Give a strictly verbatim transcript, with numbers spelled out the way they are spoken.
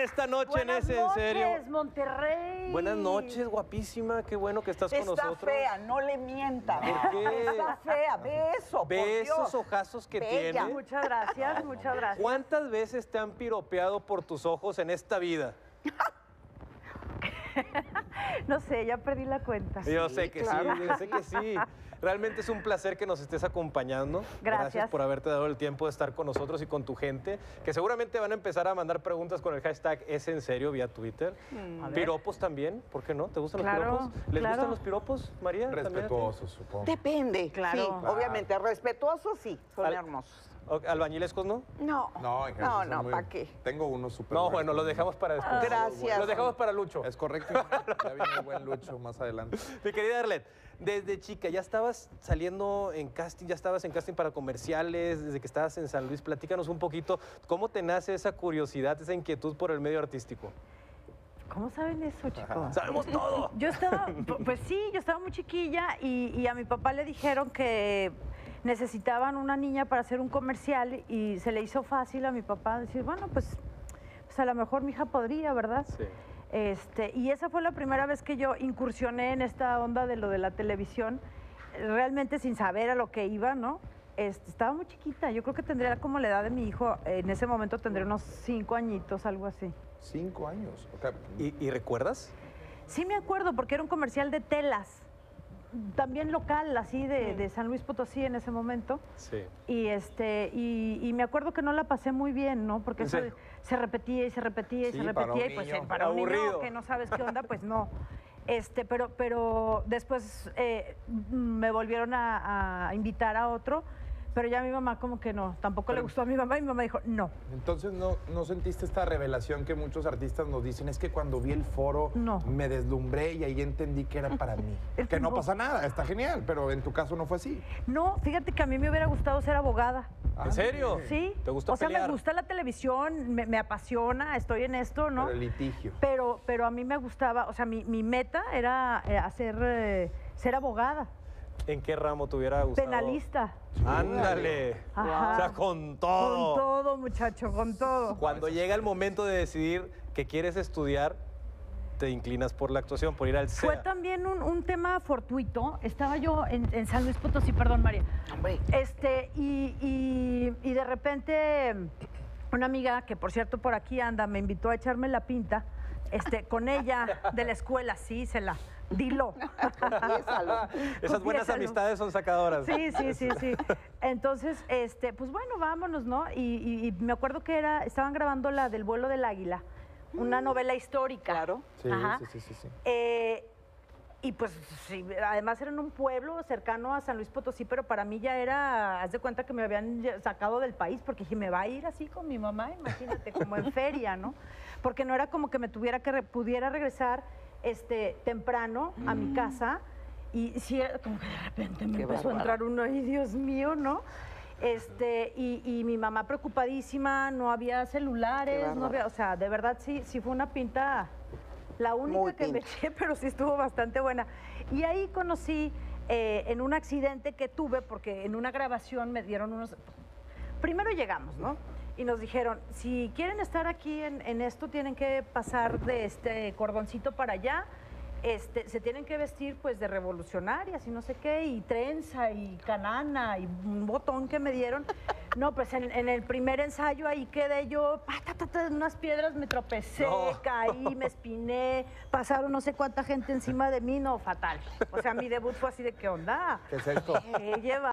esta noche en Buenas Es en Serio. noches, Monterrey. Buenas noches, guapísima. Qué bueno que estás con Está nosotros. fea, no le mienta. ¿Por qué? Está fea, ve eso, por Ve Dios. esos ojazos que Bella. tiene. Muchas gracias, muchas gracias. ¿Cuántas veces te han piropeado por tus ojos en esta vida? No sé, ya perdí la cuenta. Yo sé que claro. sí, yo sé que sí. Realmente es un placer que nos estés acompañando. Gracias. por haberte dado el tiempo de estar con nosotros y con tu gente, que seguramente van a empezar a mandar preguntas con el hashtag Es en Serio vía Twitter. A ver. Piropos también, ¿por qué no? ¿Te gustan Claro, los piropos? ¿Les claro. gustan los piropos, María? ¿También a ti? Respetuosos, supongo. Depende, Claro. sí, Claro. obviamente. Respetuosos, sí, son Al- hermosos. O- ¿Albañilescos no? No, No, en no, general son no, muy- ¿para qué? Tengo unos súper No, buenos, bueno, los pero- dejamos para después. Gracias. Los dejamos para Lucho. Es correcto. Ya viene el buen Lucho más adelante. Mi querida Arlet, desde chica, ¿ya estabas saliendo en casting, ya estabas en casting para comerciales, desde que estabas en San Luis? Platícanos un poquito, ¿cómo te nace esa curiosidad, esa inquietud por el medio artístico? ¿Cómo saben eso, chicos? ¡Sabemos todo! Yo estaba, pu- pues sí, yo estaba muy chiquilla y, y a mi papá le dijeron que necesitaban una niña para hacer un comercial y se le hizo fácil a mi papá decir, bueno, pues, pues a lo mejor mi hija podría, ¿verdad? Sí. Este, y esa fue la primera vez que yo incursioné en esta onda de lo de la televisión, realmente sin saber a lo que iba, ¿no? Este, estaba muy chiquita, yo creo que tendría como la edad de mi hijo, en ese momento tendría unos cinco añitos, algo así. Cinco años. O sea, ¿Y, y recuerdas? Sí me acuerdo, porque era un comercial de telas, también local, así de, de San Luis Potosí en ese momento. Sí. Y este y, y me acuerdo que no la pasé muy bien, ¿no? Porque ¿En eso serio? se repetía y se repetía y Sí, se para repetía un y pues niño. eh, para un Aburrido. niño que no sabes qué onda, pues no. Este, pero, pero después eh, me volvieron a, a invitar a otro, pero ya mi mamá como que no, tampoco le Pero- gustó a mi mamá y mi mamá dijo, no, entonces, ¿no, ¿no sentiste esta revelación que muchos artistas nos dicen? Es que cuando vi el foro No. me deslumbré y ahí entendí que era para mí. Es Que no no. pasa nada, está genial, pero en tu caso no fue así. no, fíjate que a mí me hubiera gustado ser abogada. Ah, ¿En serio? Sí. ¿Te gusta O sea, pelear? me gusta la televisión, me, me apasiona, estoy en esto, ¿no? Pero el litigio. Pero, pero a mí me gustaba, o sea, mi, mi meta era eh, hacer, eh, ser abogada, ¿En qué ramo te hubiera gustado? penalista. ¡Ándale! Ajá. O sea, con todo. Con todo, muchacho, con todo. Cuando llega el momento de decidir que quieres estudiar, te inclinas por la actuación, por ir al C E A. Fue también un, un tema fortuito. Estaba yo en, en San Luis Potosí, perdón, María. Hombre, Este, y, y- y de repente, una amiga, que por cierto por aquí anda, me invitó a echarme la pinta, este, con ella de la escuela, sí, se la, dilo. confiésalo. Esas buenas Confiésalo. amistades son sacadoras. Sí, sí, sí, sí. Entonces, este, pues bueno, vámonos, ¿no? Y, y- y me acuerdo que era, estaban grabando la del vuelo del águila, una novela histórica. Claro. Sí, Ajá. sí, sí, sí, sí. Eh, y pues sí, además era en un pueblo cercano a San Luis Potosí, pero para mí ya era, haz de cuenta que me habían ya sacado del país, porque dije, me va a ir así con mi mamá, imagínate, como en feria, ¿no? Porque no era como que me tuviera que, re- pudiera regresar este, temprano a mi casa, y sí, era como que de repente me Qué empezó a bárbaro. entrar uno, ay, Dios mío, ¿no? Este, y, y mi mamá preocupadísima, no había celulares, no bárbaro. había, o sea, de verdad sí, sí fue una pinta, la única Muy que me pinta. eché, pero sí estuvo bastante buena. Y ahí conocí, eh, en un accidente que tuve, porque en una grabación me dieron unos... Primero llegamos, ¿no? Y nos dijeron, si quieren estar aquí en, en esto, tienen que pasar de este cordoncito para allá, este, se tienen que vestir pues de revolucionarias y no sé qué, y trenza y canana y un botón que me dieron. No, pues en, en el primer ensayo ahí quedé yo, pa, ta, ta, ta, en unas piedras me tropecé, No. caí, me espiné, pasaron no sé cuánta gente encima de mí, no, fatal. O sea, mi debut fue así de, ¿qué onda? ¿Qué es esto? ¿Qué lleva?